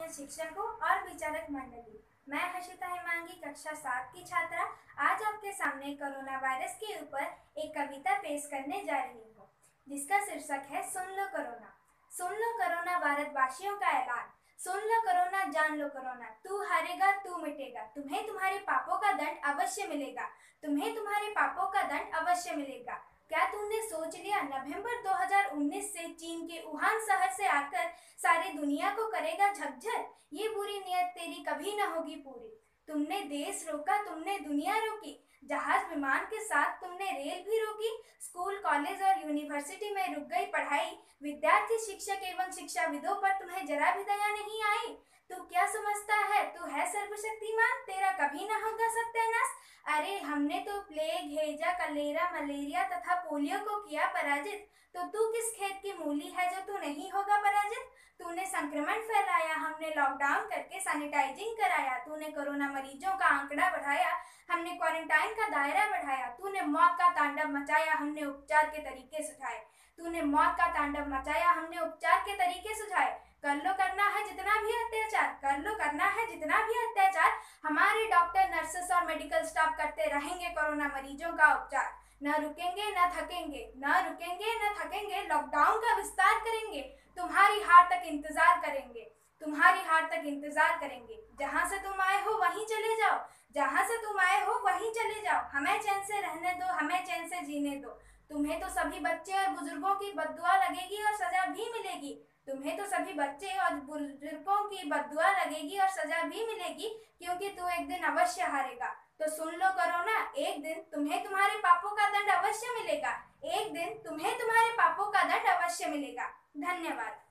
शिक्षकों और विचारक मंडली, मैं हर्षिता हिमांगी कक्षा 7 की छात्रा आज आपके सामने कोरोना वायरस के ऊपर एक कविता पेश करने जा रही हूँ, जिसका शीर्षक है सुन लो कोरोना। सुन लो कोरोना, भारतवासियों का ऐलान। सुन लो कोरोना, जान लो कोरोना, तू हारेगा तू मिटेगा, तुम्हें तुम्हारे पापों का दंड अवश्य मिलेगा, तुम्हें तुम्हारे पापों का दंड अवश्य मिलेगा। क्या तुमने सोच लिया नवंबर 2019 से चीन के वुहान शहर से आकर सारी दुनिया को करेगा झकझर? ये बुरी नियत तेरी कभी न होगी पूरी। तुमने देश रोका, तुमने दुनिया रोकी, जहाज विमान के साथ तुमने रेल भी रोकी। स्कूल, कॉलेज और यूनिवर्सिटी में रुक गई पढ़ाई, विद्यार्थी, शिक्षक एवं शिक्षाविदों पर तुम्हें जरा भी दया नहीं आई। तू क्या समझता है तू है सर्वशक्तिमान, तेरा कभी न होगा सत्यानाश। अरे हमने तो प्लेग, हैजा, कलेरा, मलेरिया तथा पोलियो को किया पराजित, तो तू किस खेत की मूली है जो तू नहीं होगा पराजित। तूने संक्रमण फैलाया, हमने लॉकडाउन करके सैनिटाइजिंग कराया, तूने कोरोना मरीजों का आंकड़ा बढ़ाया, हमने क्वारंटाइन का दायरा बढ़ाया, तूने मौत का तांडव मचाया, हमने उपचार के तरीके सुझाए, तूने मौत का तांडव मचाया, हमने उपचार के तरीके सुझाए। कर लो करना है जितना भी अत्याचार, कर लो करना है जितना भी अत्याचार, हमारे डॉक्टर, नर्सेस और मेडिकल स्टाफ करते रहेंगे कोरोना मरीजों का उपचार। न रुकेंगे न थकेंगे, न रुकेंगे न थकेंगे, लॉकडाउन का विस्तार करेंगे, तुम्हारी हार तक इंतजार करेंगे, तुम्हारी हार तक इंतजार करेंगे। जहां से तुम आए हो वहीं चले जाओ, जहां से तुम आए हो वहीं चले जाओ, हमें चैन से रहने दो, हमें चैन से जीने दो। तुम्हें तो सभी बच्चे और बुजुर्गों की बद्दुआ लगेगी और सजा भी मिलेगी, तुम्हें तो सभी बच्चे और बुजुर्गों की बद्दुआ लगेगी और सजा भी मिलेगी, क्योंकि तू एक दिन अवश्य हारेगा। तो सुन लो कोरोना, एक दिन तुम्हें तुम्हारे पापों का दंड अवश्य मिलेगा, एक दिन तुम्हें तुम्हारे पापों का दंड अवश्य मिलेगा। धन्यवाद।